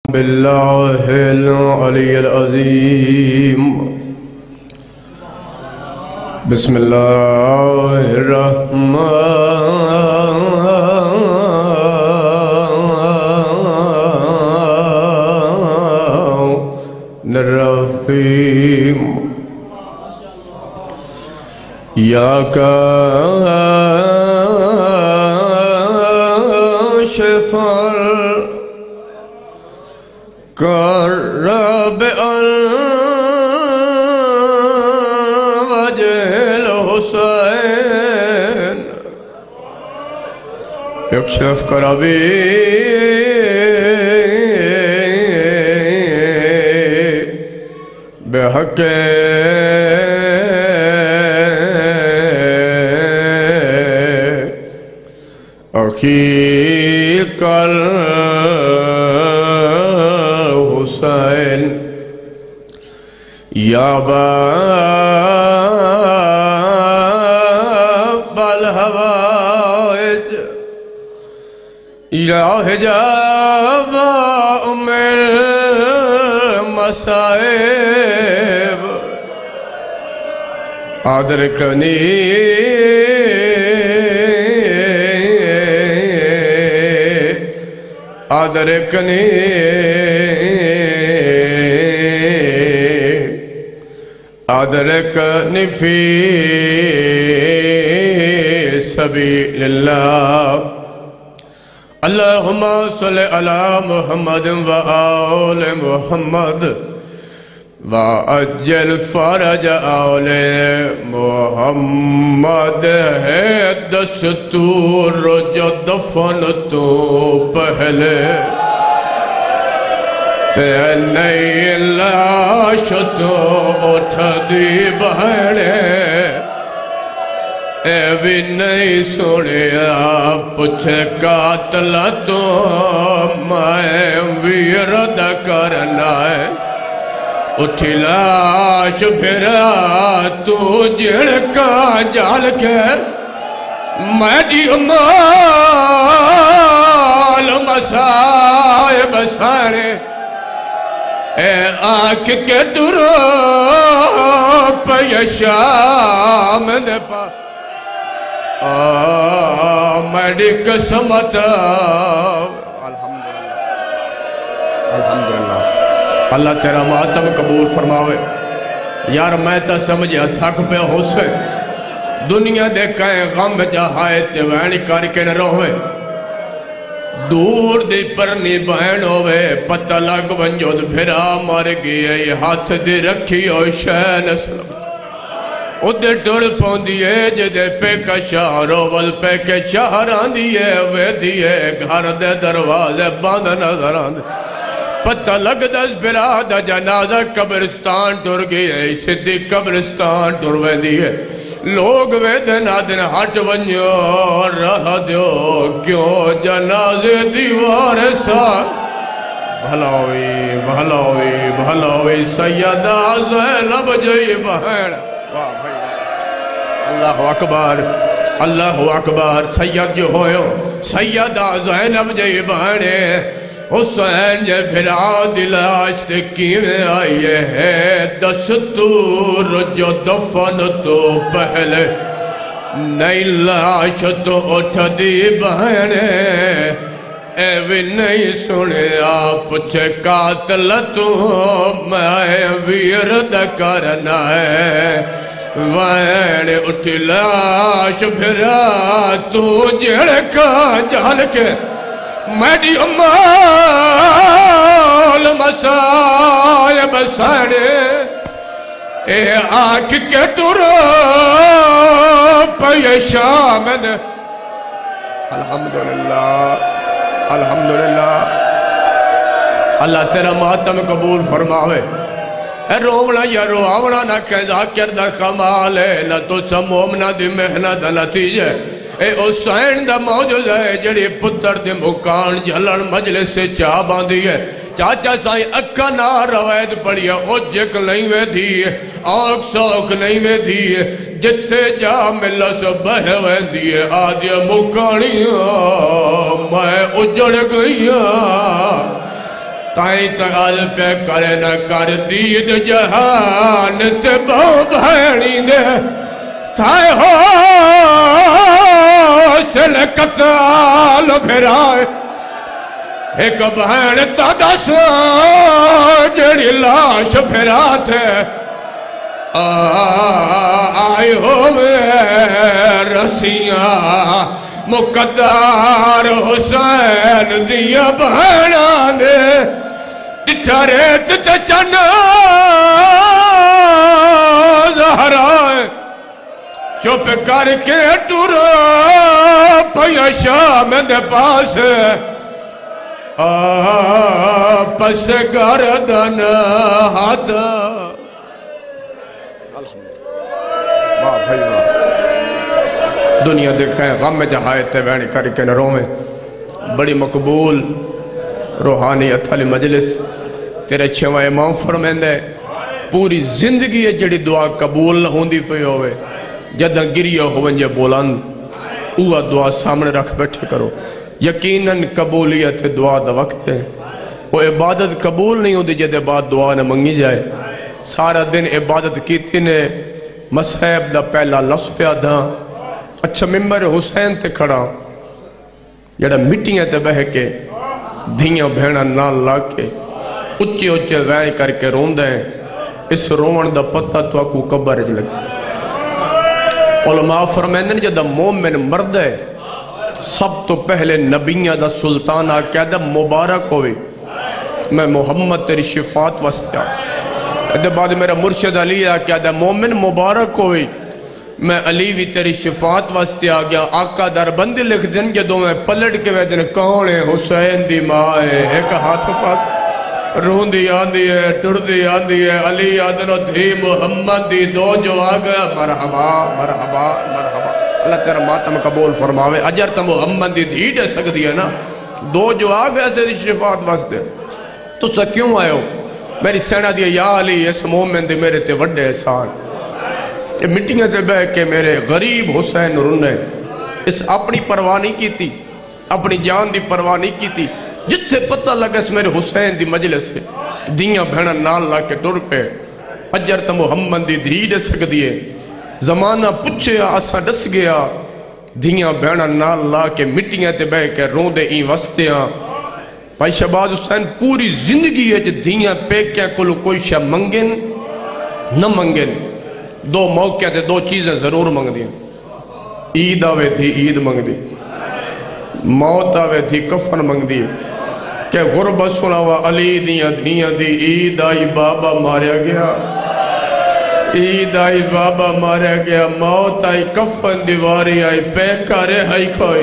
بالله العلي العظيم بسم الله الرحمن الرحيم يا كاشف الكرب عن وجه الحسين يكشف كربي بحق أخيك الحسين يا باب الهوائج يا حجاب أم المصائب أدركني أدركني أدركني في سبيل الله اللهم صل على محمد وآل محمد وعجل فرج آل محمد ہے دستور جو دفن تو پہلے تے نئی لاش تو اٹھ دی بہنے اے بھی نہیں سنیا پچھے قاتل تو میں ویرد کرنا ہے اٹھی لاش پھرا تو جھڑکا جال کے میڈی امال مسائب سانے اے آنکھ کے درو پہ شام دے پا میڈی قسمت الحمدللہ اللہ تیرا ماتم قبول فرماوے یار میں تا سمجھے تھک پہ ہو سے دنیا دے کہیں غم جہائے تے وینی کر کے نہ روے دور دی پرنی بہن ہوئے پتہ لگ ونجود بھرا مار گئے یہ ہاتھ دی رکھی اور شین اسلام ادھر ٹوڑ پون دیئے جدے پہ کا شہروں ول پہ کے شہران دیئے وے دیئے گھر دے دروازے باندھ نظر آن دے پتہ لگ دس برادہ جنازہ قبرستان ٹور گئی ہے صدی قبرستان ٹور وے دیئے لوگ وے دن آدن ہٹ ونیو رہ دیو کیوں جنازے دیوار سار بھلاوی سیدہ زینب جئی بہن اللہ اکبر سید جو ہوئے سیدہ زینب جئی بہنے حسین جے بھرا دلاش کیویں آئیے ہے دستور جو دفن تو پہلے نئی لاش تو اٹھ دی بہنے اے بھی نہیں سنے آپ چھے قاتل تو میں ویرد کرنا ہے وین اٹھی لاش بھرا تو جھڑکا جال کے میڈی امال مسائب سانے اے آنکھ کے درو پہ شامن الحمدللہ اللہ تیرا ماتم قبول فرماوے اے رومنا یا روآونا نہ کہ ذاکر دا کمال ہے نہ تو سمومنا دی محنت نتیجہ اے حسین دا موجود ہے جڑی پتر دے مکان جھلن مجلس سے چاہ باندھی ہے چاچا سائیں اکھا نہ روایت پڑھیا اوجک نہیں وے دی آنکھ سوک نہیں وے دی جتے جا ملہ سے بہ وے دی آدھیا مکانیاں میں اجڑ گئیاں تائیں تغال پہ کرے نہ کر دید جہان تے بہو بھینی دے تھائے ہو سل قتال پھرائے ایک بہن تا دس جڑی لاش پھرات ہے آئی ہوئے رسیاں مقدار حسین دیا بہنا دے اتھا ریت تے چنا زہرائے چپ کر کے ٹورا پیا شام دے پاس پس گردن ہاتھ دنیا دیکھیں غم جہائے تیوینی کر کے نروں میں بڑی مقبول روحانیت علی مجلس تیرے چھوائے امام فرمیندے پوری زندگی ہے جڑی دعا قبول نہ ہوندی پہ ہوئے جدہ گریہ ہوئے یہ بولند اوہ دعا سامنے رکھ بیٹھے کرو یقیناً قبولیت دعا دا وقت ہے وہ عبادت قبول نہیں ہوتی جدہ بعد دعا نہ منگی جائے سارا دن عبادت کیتی نے مسحب دا پہلا لفظ پہ آدھا اچھا ممبر حسین تے کھڑا جڑا مٹیاں تے بہ کے دھیاں بھیڑا نال لا کے اچھے اچھے وین کر کے رون دیں اس رون دا پتہ تو اکو قبر اج لگ سے علماء فرمیندن جدہ مومن مرد ہے سب تو پہلے نبیہ دا سلطان آکیا دا مبارک ہوئی میں محمد تیری شفاعت وستیا ادھے بعد میرا مرشد علی آکیا دا مومن مبارک ہوئی میں علی بھی تیری شفاعت واسطے آ گیا آقا در بندی لکھ دن جدوں میں پلٹ کے ویدن کون ہے حسین دی ماں ہے ایک ہاتھ پاک روندی آندی ہے ٹردی آندی ہے علی آدنو دھی محمد دی دو جو آ گیا مرحبا مرحبا مرحبا اللہ تیرا ماتم قبول فرماوے اجر تا محمد دی دھی دے سکتی ہے نا دو جو آ گیا سے دی شفاعت واسطے تو سا کیوں آئے ہو میری سینہ دیا یا علی اس مومن دی میرے تے وڈے احسان یہ مٹیاں تے بہ کے میرے غریب حسین رنے اس اپنی پرواہ نہیں کی تھی اپنی جان دی پرواہ نہیں کی تھی جتھے پتہ لگا اس میرے حسین دی مجلس سے دیاں بھیڑا نال لا کے ٹر پہ اجر تا محمد دی دھی دے سک دیے زمانہ پچھے آسا ڈس گیا دیاں بھیڑا نال لا کے مٹیاں تے بہ کے رون دے این وستیاں بھائی شہباز حسین پوری زندگی ہے جو دیاں پیکیاں کلو کوئی شاہ منگن نہ منگن دو موقع تھے دو چیزیں ضرور منگ دیں عید آوے تھی عید منگ دی موت آوے تھی کفن منگ دی کہ غربت سنا ہوا علی دیاں دھیاں دی عید آئی بابا ماریا گیا عید آئی بابا ماریا گیا موت آئی کفن دیواری آئی پیکارے ہائی کھوئی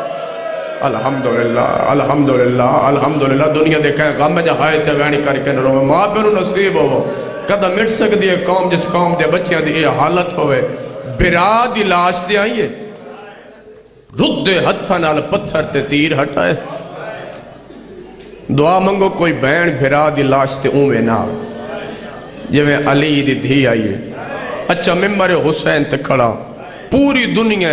الحمدللہ الحمدللہ الحمدللہ دنیا دیکھیں غم جہائے تے وینی کر کے نرو ماں پہنو نصیب ہو کدہ مٹ سکتی ہے قوم جس قوم دے بچیاں دی یہ حالت ہوئے برا دی لاش دے آئیے رد دے ہتھا نال پتھر تے تیر ہٹائے دعا منگو کوئی بین برا دی لاش تے اوے نہ جو میں علی دی دھی آئیے اچھا ممبر حسین تے کھڑا پوری دنیا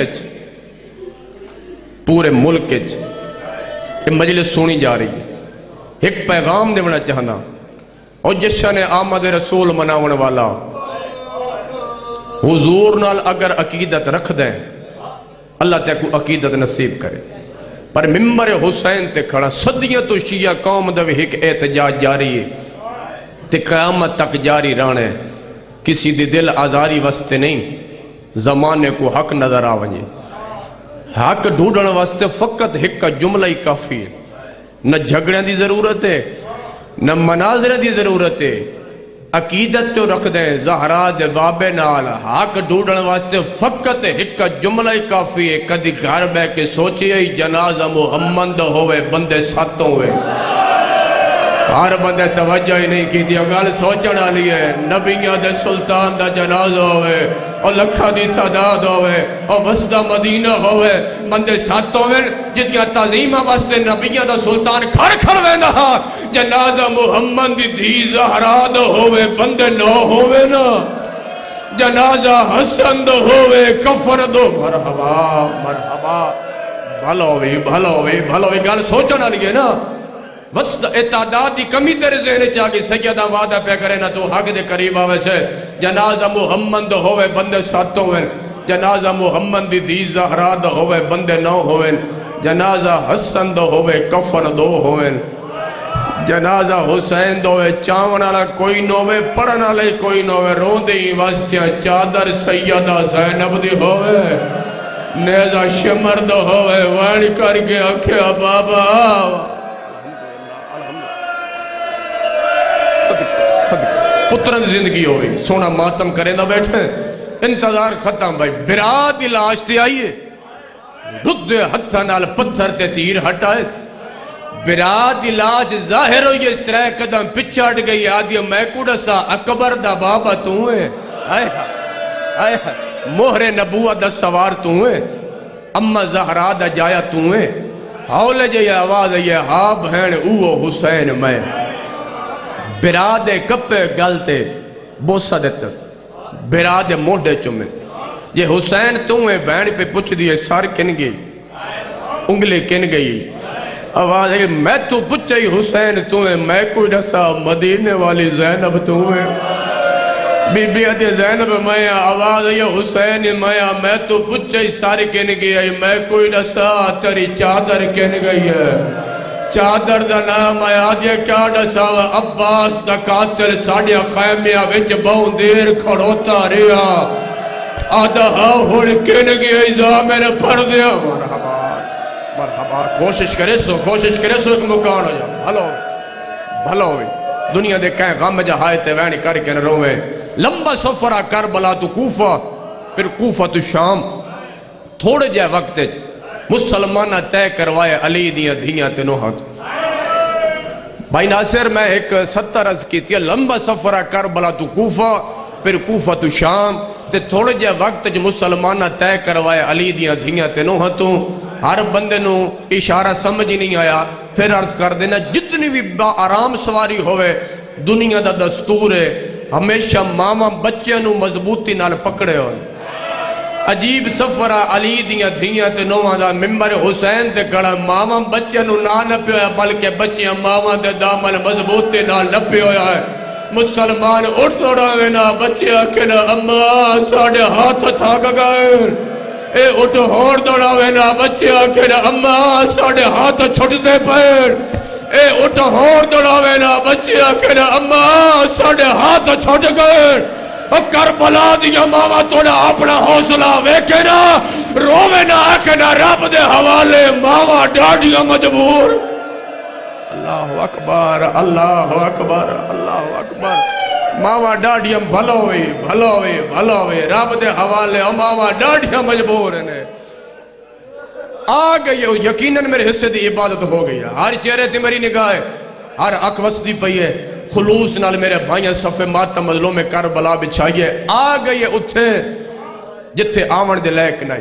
پورے ملک یہ مجلس سونی جا رہی ہے ایک پیغام دیونا چاہنا اور جشن آمد رسول مناون والا حضور نال اگر عقیدت رکھ دیں اللہ تے کو عقیدت نصیب کرے پر ممبر حسین تے کھڑا صدیاں تو شیعہ قوم دو ایک احتجاج جاری ہے تے قیامت تک جاری رانے کسی دی دل آزاری واسطے نہیں زمانے کو حق نظر آویں حق ڈھونڈن واسطے فقط ایک کا جملہ ہی کافی ہے نہ جھگڑیں دی ضرورت ہے نہ مناظر دی ضرورت ہے عقیدت جو رکھ دیں زہرا دے بابے نال حق ڈھونڈن واسطے فقط ایک کا جملہ ہی کافی ہے کدی گھر بے کے سوچئے ہی جنازہ محمد ہوئے بندے ساتوں ہوئے ہر بندے توجہ ہی نہیں کی تھی اگل سوچنا لیے نبیہ دے سلطان دا جنازہ ہوئے اور لکھا دی تعداد ہوئے اور وسطہ مدینہ ہوئے بندے ساتھ ہوئے جتیا تعظیمہ واسطے نبیہ دا سلطان کھڑ کھڑ ویندہ جنازہ محمد دی دھی زہرا دا ہوئے بندے نو ہوئے نا جنازہ حسن دا ہوئے کفر دو مرحبا مرحبا بھلو بھی گل سوچنا لیے نا وسط اتعداد دی کمی تیرے ذہن چاہی سیدہ وعدہ پہ کرے نہ تو حق دے قریب آوے سے جنازہ محمد ہوئے بندے ساتھ ہوئے جنازہ محمد دی دی زہرا دا ہوئے بندے نو ہوئے جنازہ حسن دا ہوئے کفن دو ہوئے جنازہ حسین دا ہوئے چاون والا کوئی نوے پڑھن والے کوئی نوے رون دی واسطیاں چادر سیدہ زینب دی ہوئے نیزہ شمر دا ہوئے وانی کر کے آکھیا بابا پترن زندگی ہوئی سونا ماتم کریں نہ بیٹھے انتظار ختم بھائی براد علاج تے آئیے دھد ہتھا نال پتھر تے تیر ہٹائے براد علاج ظاہر ہوئی اس طرح قدم پچھاڑ گئی آدھی میں کوڑا سا اکبر دا بابا تو ہے مہر نبوہ دا سوار تو ہے اما زہرا دا جایا تو ہے حول جے آواز ہے یہ ہاں بہن اوہ حسین میں براد کپے گلتے بوسہ دیتا براد موڑے چمے یہ حسین تمہیں بہن پہ پوچھ دیئے سار کن گئی انگلے کن گئی آواز ہے میں تو پوچھئی حسین تمہیں میں کوئی نسا مدینے والی زینب تمہیں بی بی آدھی زینب میں آواز ہے حسین میں تو پوچھئی سار کن گئی میں کوئی نسا تیری چادر کن گئی ہے چادر دا نام آیا دیا کیا ڈساوا عباس دا قاتل ساڑیا خیمیہ وچ بہن دیر کھڑوتا رہا آدھا ہوڑ کن گیا ایزا میرے پڑھ دیا مرحبا کوشش کرے سو ایک مکان ہو جا بھلو ہوئی دنیا دے کہیں غم جہائے تے وینی کر کے نہ روے لمبا سفرہ کربلا تو کوفہ پھر کوفہ تو شام تھوڑے جائے وقت مسلمانہ تے کروائے علی دیاں دھیاں تنوہت بھائی ناصر میں ایک 70 عرض کی تھی لمبا سفرہ کربلا تو کوفہ پھر کوفہ تو شام تے تھوڑے جے وقت جو مسلمانہ تے کروائے علی دیاں دھیاں تنوہتوں ہر بندے نو اشارہ سمجھ نہیں آیا پھر عرض کر دینا جتنی بھی با آرام سواری ہوئے دنیا دا دستور ہے ہمیشہ ماما بچے نو مضبوطی نال پکڑے ہوئے عجیب سفرہ علی دیاں دھیاں تے نوہاں دا ممبر حسین تے کڑا ماما بچے نو نہ پیا بلکہ بچیاں ماما دے دامن مضبوطی نال نہ پیا ہے مسلمان اٹھ توڑا نا بچے اکھنا اماں ساڑے ہاتھ تھاک گئے اے اٹھ ہور دوڑا نا بچے اکھنا اماں ساڑے ہاتھ چھٹ دے پیر اے اٹھ ہور دوڑا نا بچے اکھنا اماں ساڑے ہاتھ چھٹ گئے کربلا دیا ماما توڑا اپنا حوصلہ ویکھے نا روے نا اکھنا رب دے حوالے ماما ڈاڑیاں مجبور اللہ اکبر اللہ اکبر اللہ اکبر ماما ڈاڑیاں بھلوے رب دے حوالے ماما ڈاڑیاں مجبور ہیں آ گئی یقیناً میرے حصے دی عبادت ہو گئی ہر چہرے تھی میری نگاہ ہر اک وسدی پئی ہے خلوص نال میرے بھائیاں صفے ماتم مظلوم میں کربلا بچھائیے آ گئی اتھے جتھے آمن دے لائق نہیں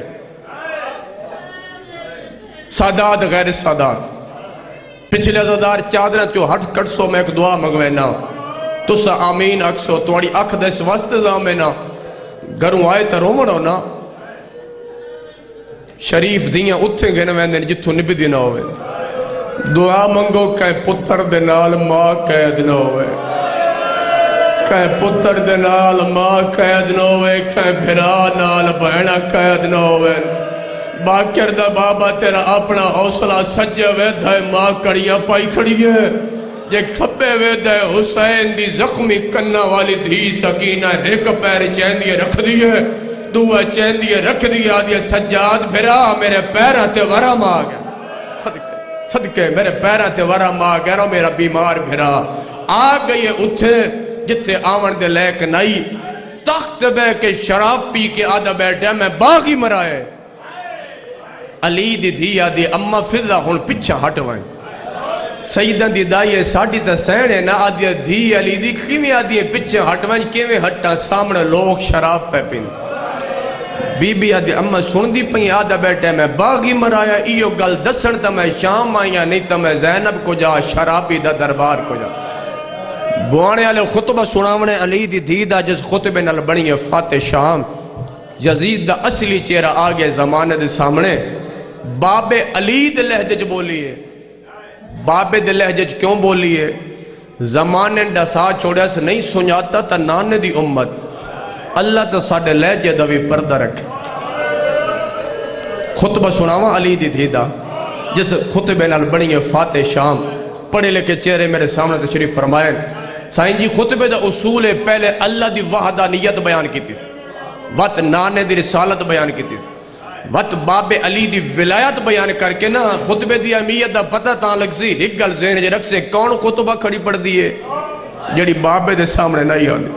سادات غیر سادات پچھلے عزادار چادریں تو ہٹ کٹ سو میں ایک دعا مگوے نا تو سا آمین اکسو توڑی اکھ دس وسط زامے نا گھروں آئے تا رومڑو نا شریف دیاں اتھے گھنے میں جتھو نبی دینا ہوئے دعا منگو کہیں پتر دے نال ماں قید نہ ہوئے کہیں پتر دے نال ماں قید نہ ہوئے کہیں بھرا نال بہنہ قید نہ ہوئے باکر دا بابا تیرا اپنا حوصلہ سجے وید ہے ماں کڑیاں پائی کھڑی ہے یہ کھپے وید ہے حسین دی زخمی کنہ والی دھی سکینہ ایک پیر چیندیے رکھ دیئے دعا چیندیے رکھ دیئے آدھیے سجاد بھرا میرے پیرہ تے ورم آگیا صدقے میرے پیرہ تے ورم آگیا رو میرا بیمار بھرا آگئے اتھے جتے آمن دے لیک نائی تخت بے کے شراب پی کے آدھا بیٹھے میں باغی مرائے علی دی دھیا دی اما فضہ ہون پچھا ہٹوائیں سیدہ دی دائیے ساڑھی تا سینے نا آدھیا دھی علی دی کیویں آدھیا پچھا ہٹوائیں کیویں ہٹا سامنے لوگ شراب پہ پین بی بی آدھی اما سن دی پہی آدھا بیٹھے میں باغی مرایا ایو گل دسن تا میں شام آئیا نہیں تا میں زینب کو جا شرابی دا دربار کو جا بوانے والے خطبہ سناونے علی دی دیدہ جس خطبے نال بنی فاتح شام یزید دا اصلی چہرہ آگے زمانے دے سامنے باب علی دے لہجے جو بولیے بابے دے لہجے کیوں بولیے؟ زمانے ڈسا چھوڑیا سے نہیں سنجاتا تا نانے دی امت اللہ تا ساڑھے لہجے دا بھی پردہ رکھے۔ خطبہ سناوا علی دی دھیدہ جس خطبے نال بڑی فاتح شام پڑھے لکھے چہرے میرے سامنے تشریف فرمائیں۔ سائن جی خطبے دا اصول ہے پہلے اللہ دی وحدانیت بیان کی تھی، وقت نانے دی رسالت بیان کی تھی، وقت باب علی دی ولایت بیان کر کے نا خطبے دی اہمیت دا پتہ تاں لگ سی ایک گل ذہن جے رکھ سے کون خطبہ کھڑی پڑھ دیئے جڑی بابے دے سامنے نہیں آندی،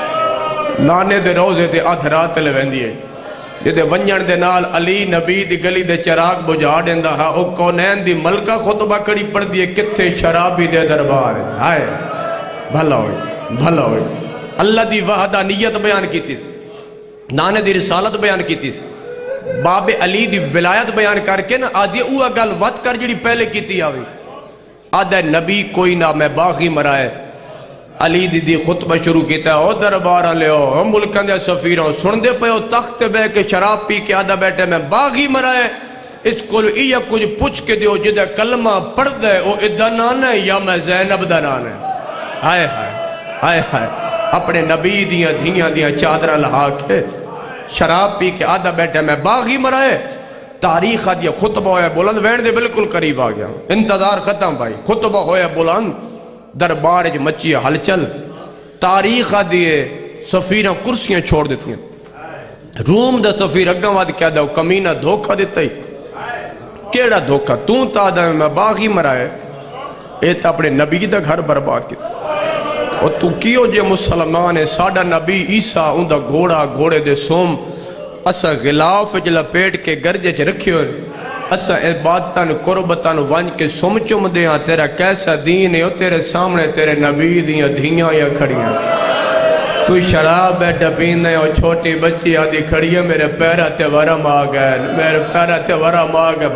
نانے دے روزے تے آدھ رات لے ویندی ہے جدے ونجن دے نال علی نبی دی گلی دے چراغ بجھا دیندہ ہا او کونین دی ملکہ خطبہ کھڑی پڑھ دیئے کتھے شرابی دے دربار ہے ہائے بھلا ہوئی اللہ دی وحدانیت بیان کی تیس، نانے دی رسالت بیان کی تیس، باب علی دی ولایت بیان کر کے نا آدھے اوہ گل وقت کر جڑی پہلے کی تھی آوی آدھے نبی کوئی نہ میں باغی مرائے علی دی خطبہ شروع کیتا ہے او دربارہ لے او ملکان دے سفیروں سن دے پہ او تخت بے کے شراب پی کے آدھا بیٹھے میں باغی مرائے اس کو یہ کچھ پوچھ کے دیو جدہ کلمہ پڑھ دے او ادنان ہے یا میں زینب دنان ہے ہائے ہائے ہائے ہائے اپنے نبی دیاں چادرہ لہا کے شراب پی کے آدھا بیٹھے میں باغی مرائے تاریخ آدھیا خطبہ ہویا بلند وین دے بالکل قریب آ گیا انتظار ختم بھائی خطبہ ہویا بلند دربار جو مچی ہلچل تاریخ آدھیے سفیرہ کرسیاں چھوڑ دیتی ہیں روم دا سفیر اگاں واد کیا دا کمینہ دھوکہ دیتا ہی کیڑا دھوکہ تو تا دا میں باغی مرائے اے تا اپنے نبی دا گھر برباد کی اور تو کیوں جے مسلمان ہے ساڑھا نبی عیسیٰ اندہ گھوڑا گھوڑے دے سوم اسا غلاف جلا پیٹ کے گرجے چے رکھے ہوئے اسا عبادتاں قربتاں وانج کے سوم چم دیاں تیرا کیسا دین ہے تیرے سامنے تیرے نبی دیاں دھیاں یا کھڑیاں تو شراب بیٹھا پیندے اور چھوٹی بچی آدھی کھڑی ہے میرے پیرہ تے ورم آگئے میرے پیرہ تے ورم آگئے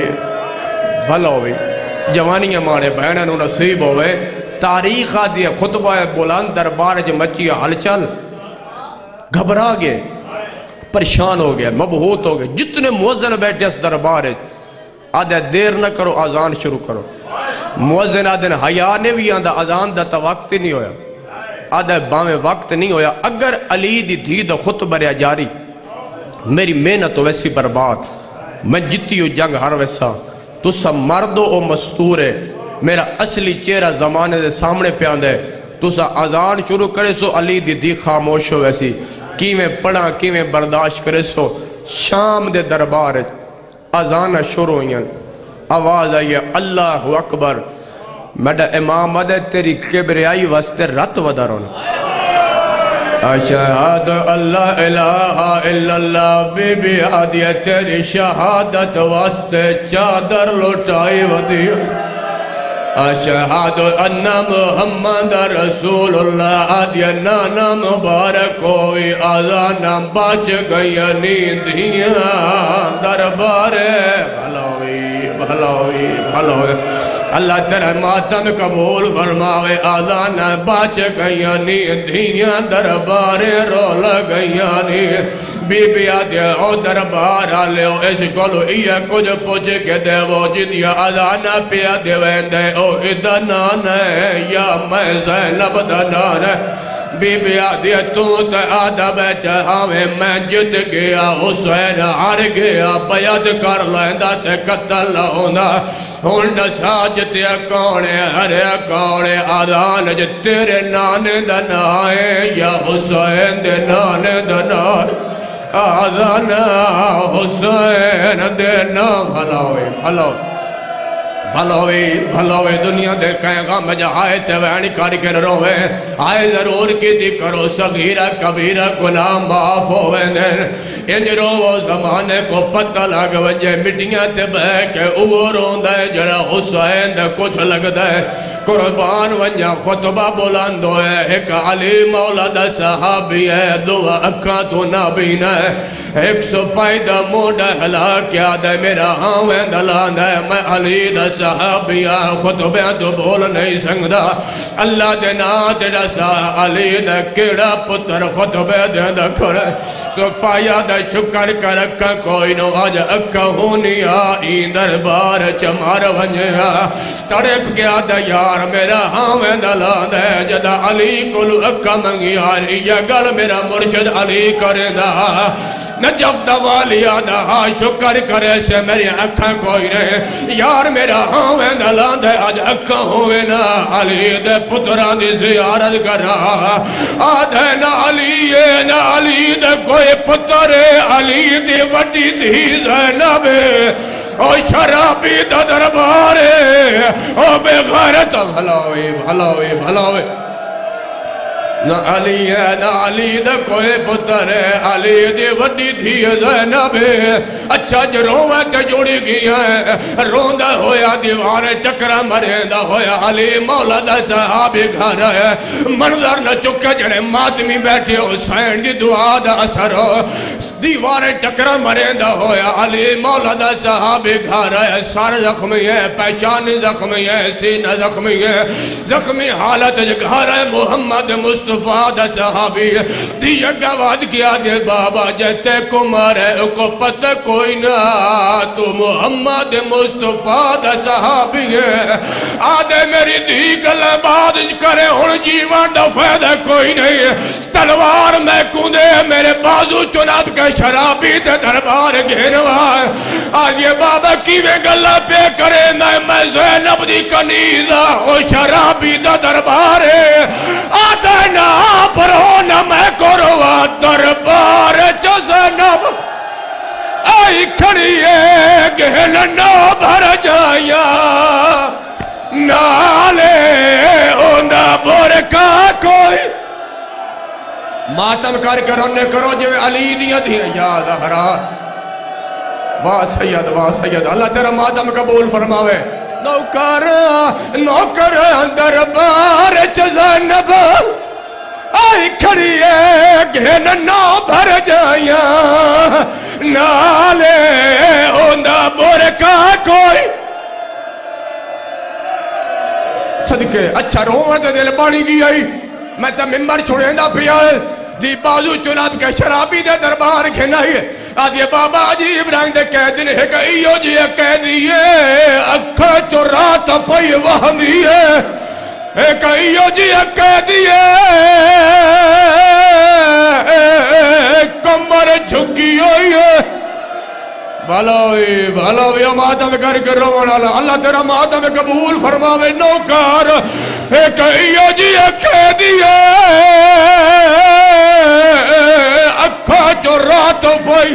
بھلا ہوئی جوانیاں مانے بہنہ نو نصیب ہوئے تاریخ آدھی خطبہ بلند دربار جو مچی ہلچل گھبرا گئے پریشان ہو گئے مبہوت ہو گئے جتنے موزن بیٹھے اس دربار آدھے دیر نہ کرو آزان شروع کرو موزن آدھے حیاء نے بھی آدھا آزان دا تا وقت نہیں ہویا آدھے باویں وقت نہیں ہویا اگر علی دی دھید خطبہ رہا جاری میری محنت ہو ویسی برباد میں جتی ہو جنگ ہر ویسا تو سب مردو او مستور ہے میرا اصلی چہرہ زمانے دے سامنے پیاند ہے تو سا آزان شروع کرے سو علی دی خاموش ہو ویسی کیویں پڑھا کیویں برداشت کرے سو شام دے دربار آزانہ شروع ہوئیں آواز آئی ہے اللہ اکبر میڈا امام آدھے تیری کبریائی واسطے رت ودارون اشہد اللہ الہ الا اللہ بی بی آدھی تیری شہادت واسطے چادر لوٹائی ودیو اشہد ان محمد رسول اللہ آدھی نانا مبارک ہوئی آزانہ بچ گئی نیندیاں دربار بھلا ہوئی اللہ تیرے ماتم قبول فرماوے آزانہ بچ گئی نیندیاں دربار رول گئی نیند بی بی آدھے او دربار آلے او اس کلو یہ کچھ پوچھ کے دے وہ جدیا آزانہ پیا دے ویندے او ادنان ہے یا میں زینب دنان ہے بی بی آدھی تو تے آدھا بیٹھا ہمیں میں جت گیا حسین ہر گیا بیعت کر لیندہ تے قتل ہونا ہونڈا ساجتے کونے ہرے کونے آدھان جے تیرے نانے دنائے یا حسین دے نانے دنائے آدھان حسین دے نام بھلوے دنیا دے کہیں غم جہائے تیوینی کاری کے روے آئے ضرور کی دی کرو صغیرہ کبیرہ گناہ معاف ہوئے دن ان رو زمانے کو پتہ لگ وجہ مٹیاں تے بے کے اووروں دے جڑا حسین دے کچھ لگ دے قربان ونجا خطبہ بلند ہوئے ایک علی مولا دا صحابی ہے دو اکھاں تو نابین ہے ایک سپاہی دا موڈا ہلا کیا دے میرا آویں دلان دے میں علی دا صحابیہ خطبیاں تو بول نہیں سنگدا اللہ دے نا تیرا سا علی دا کیڑا پتر خطبے دے دا کھڑے سپاہی دا شکر کر اکا کوئی نو آج اکا ہونی آئی دربار چمار ونجیا تڑپ گیا دا یار میرا آویں دلان دے جدا علی کلو اکا منگی آلی یا گل میرا مرشد علی کرے دا نجف دا والیا دا شکر کرے سے میری اکھاں کوئی نہیں یار میرا ہوئے دلان دے آج اکھاں ہوئے نا علی دے پتران دی زیارت کرا آدھے نا علی دے کوئی پتر علی دی وٹی دی زینب او شرابی دا دربارے او بے غیرت بھلاوے نہ علی ہے نہ علی دا کوئی پتر ہے علی دی وڈی تھی زینب اچھا جو روے تے جوڑی گیا ہے روندہ ہویا دیوار ٹکرا مرندہ ہویا علی مولا دا صحابی گھر ہے منظر نہ چکے جڑے ماتمی بیٹھے حسین دی دعا دا اثر ہو دیوار ٹکرا مرندہ ہویا علی مولا دا صحابی گھر ہے سار زخمی ہے پیشانی زخمی ہے سینہ زخمی ہے زخمی حالت گھر ہے محمد مصطفیٰ دا صحابی دیئے گواد کیا دے بابا جیتے کو مارے کو پتہ کوئی نہ تو محمد مصطفیٰ دا صحابی ہے آدھے میری دی گلے بات کرے ہن جیوان دا فیدہ کوئی نہیں تلوار میں کندے میرے بازو چناب کے شرابی دے دربار گھنوائے آج یہ بابا کیوے گلہ پہ کرے میں زینب دی کنیزہ او شرابی دا دربار آدھے نا پرو نا میں کروا دربار جو زینب آئی کھڑی ہے گھن نو بھر جایا نالے اوندہ برکا کوئی ماتم کر اننے کرو جو علی دیا دیا یاد حرات واہ سید اللہ تیرا ماتم قبول فرماوے نوکر دربار زینب آئی کھڑی ہے گھن نو بھر جایا نالے اوندہ برکا کوئی صدقے اچھا روحان دے دل پانی کی آئی میں تا ممبر چھوڑیں دا پیال دی بازو چناب کے شرابی دے دربار کھنائی آدھے بابا عجیب رنگ دے کہہ دن ہے کہ ایو جی کہہ دیئے اکھا چرات پئی وہمی ہے کہ ایو جی کہہ دیئے کمر جھکی ہوئی ہے بھلاوی ماتم کر روان اللہ تیرا ماتم قبول فرماوے نوکار ایک ایو جی کہہ دیئے اکھا جو رات پئی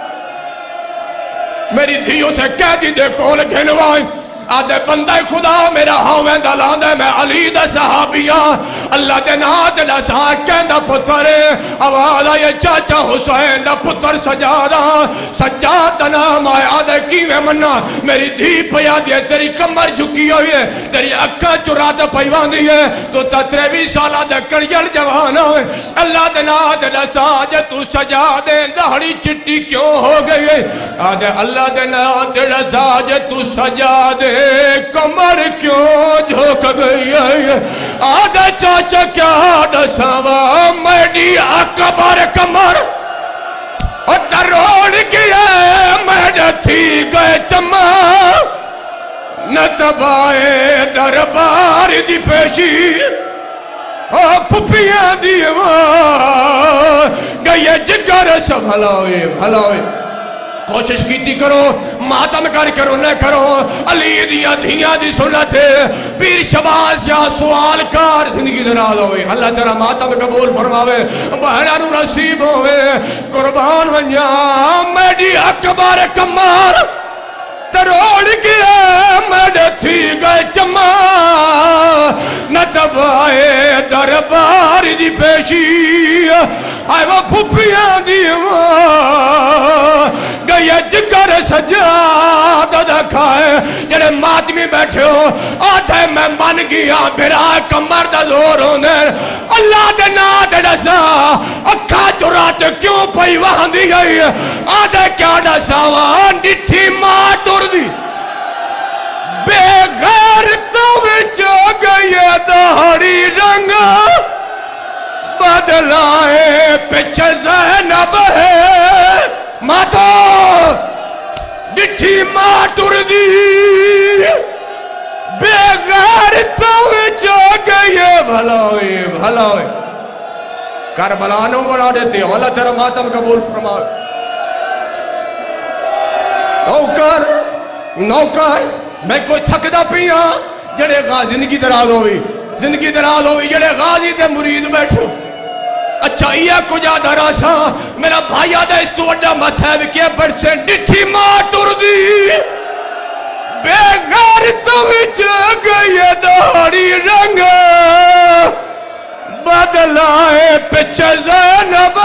میری دھیوں سے کہہ دی دے کول گھنوائی آدھے بندہ خدا میرا ہاویں دلان دے میں علی دا صحابیاں اللہ دے نات دا ساکیں دا پتر آواز آئے چاچا حسین دا پتر سجاد دا نام آئے آدھے کیویں منا میری دھی پیا دیئے تیری کمر جھکی ہوئی ہے تیری اکھا چرا دا پیوان دیئے تو تتریوی سالہ دا کریل جوان ہوئے اللہ دے نات دا ساج تو سجادیں دہڑی چٹی کیوں ہو گئی ہے آدھے اللہ دے نات دا ساج تو سجادیں کمر کیوں جھوک گئی ہے آدھا چاچا کیا دساوا میڈی اکبر کمر اور دروڑ گیا میڈا تھی گئے چما نہ تبائے دربار دی پیشی اور پپیاں دیوان گئے جگر سب بھلاوے کوشش کیتی کرو ماتم کرو نہ کرو علی دیا دھیاں دی سنت پیر شباز یا سوال کار زندگی دراز ہوئے اللہ تیرا ماتم قبول فرماوے بہرانو نصیب ہوئے قربان ونیا میڈی اکبر کمار تروڑ گیا میڈی تھی گئے چما نہ تبائے دربار دی پیشی آئے وہ پھپیاں دیوان گیا جگر سجاد دکھا ہے جڑے ماتمی بیٹھے ہو آدھے میں من گیا بھرا کمر دا زور ہونے اللہ دے نا دے دسا اکھا چراتے کیوں پئی وہاں دی گئی آدھے کیا دسا وہاں ڈٹھی ماں ٹر دی بے غیرتوں وچ گئی دہاڑی رنگ بدلائے پچھے زینب ہے ماتو ڈٹھی ماں ٹر دی بے غیرتوں وچ گئی بھلا ہوئے کربلا نو بنا دیتے اللہ تیرا ماتم قبول فرمائے نوکر میں کوئی تھکدا پیا جڑے غازی زندگی دراز ہوئی جڑے غازی دے مرید بیٹھو اچھا یہ کجا دراسا میرا بھائی آدھا اس تو وڈا مسائب کیا پرسن ڈٹھی ماں ٹر دی بے غیرتوں وچ گئی دہاڑی رنگ بدلائے پچھے زینب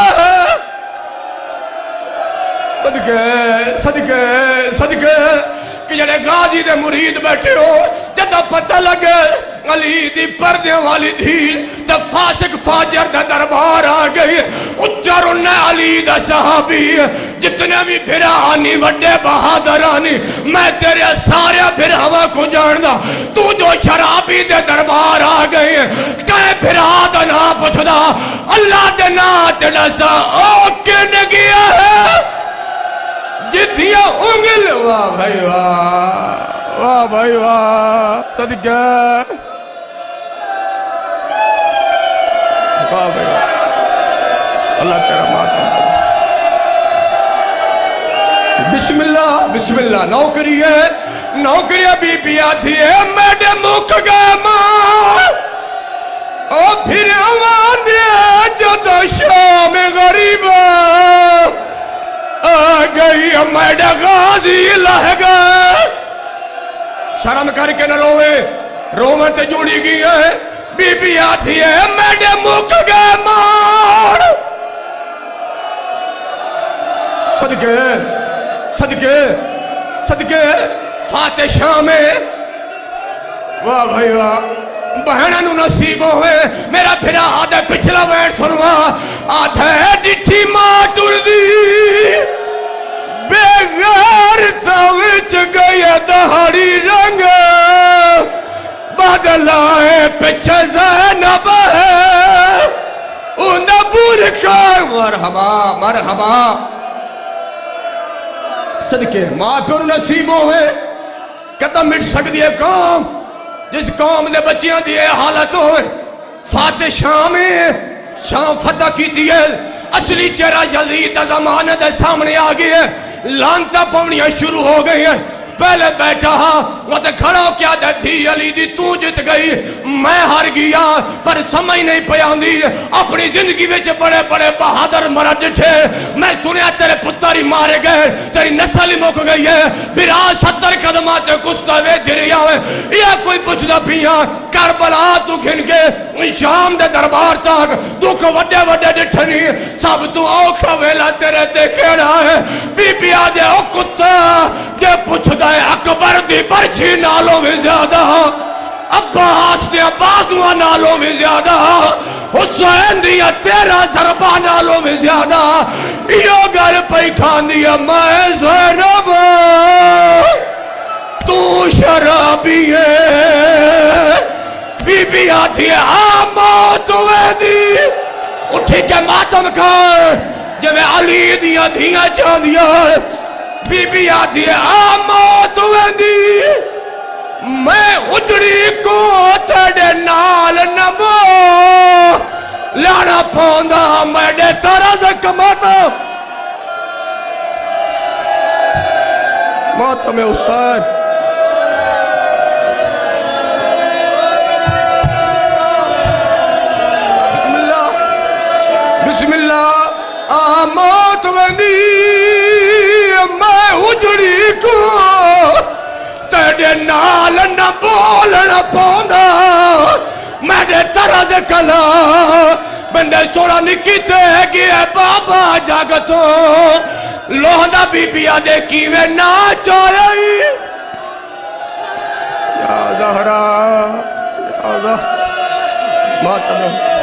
صدقے کہ جڑے غازی دے مرید بیٹھے ہو جدہ پتہ لگے علی دی پردے والی دھیل تے فاسق فاجر دے دربار آ گئی اچھر انہیں علی دا صحابی جتنے بھی بھرانی وڈے بہادرانی میں تیرے سارے بھراوا کو جاندہ تو جو شرابی دے دربار آ گئی کہے بھرا دا نا پچھدا اللہ دے نا تڑسا اوکے نگیا ہے جتیا انگل واہ بھائی واہ صدقہ واہ بھائی واہ اللہ تیرا ماتم بسم اللہ نوکری بی بی آتی ہے میڈے مک گئے ماں او پھر آوان دیا جدو شام غریبہ آگئی میڈے غازی لہگا شرم کر کے نہ رومن تے جوڑی گئی ہے بی بی آتی ہے میڈے مک گئے مار صدقے فاتح شام واہ بھائی واہ بہنوں نصیب ہوئے میرا پھرا آدھے پچھلا ویٹ سنوا آدھے ڈٹھی ماں ٹر دی بے غیرتوں وچ گئی دہاڑی رنگ بدلائے پچھے زینب ہے انہیں برکا مرحبا صدقے ماں پھر نصیب ہوئے قدم مٹ سکتی ہے قوم جس قوم نے بچیاں دیئے حالت ہوئے فاتح شام فتح کی دیئے اصلی چہرہ یزید دا زمانہ دے سامنے آگئی ہے لانتا پونیاں شروع ہو گئی ہیں پہلے بیٹھا وہ تے کھڑا ہو کیا دے تھی علی دی تو جت گئی میں ہار گیا پر سمجھ نہیں پیاندی اپنی زندگی وچ بڑے بڑے بہادر مرد تھے میں سنیا تیرے پتری مارے گئے تیری نسل مک گئی ہے برا 70 قدمات کستا وے گریا ہوئے یہ کوئی پوچھدا پیا کربلا تو گھن کے شام دے دربار تک دکھ وڈے وڈے ڈٹھنی سب تو اوکھا ویلا تیرے تے کھڑا ہے بی بی آدھے او کتا جے پوچھدا اکبر دی برچی نالوں میں زیادہ عباس دیا بازوہ نالوں میں زیادہ حسین دیا 13 ضربہ نالوں میں زیادہ یہ گھر پہ کھان دیا میں زینب تو شرابی ہے بی بی آتی ہے آمات ہوئے دی اٹھی کے ماتم کر جب علی دیا دیا چاہ دیا بی بی آتی ہے آمات ہوئے دی میں اجڑی کو تڑے نال نبو لانا پوندا میڈے طرز کماتا ماتم حسین بسم اللہ آمات وندی میں اجڑی کو تیرے نال نہ بولنا پوندا میرے طرز کلا بندے سوڑا نکیتے گئے بابا جاگتوں لوہدہ بی بی آدھے کیوے نا چاہی زہرا ماتم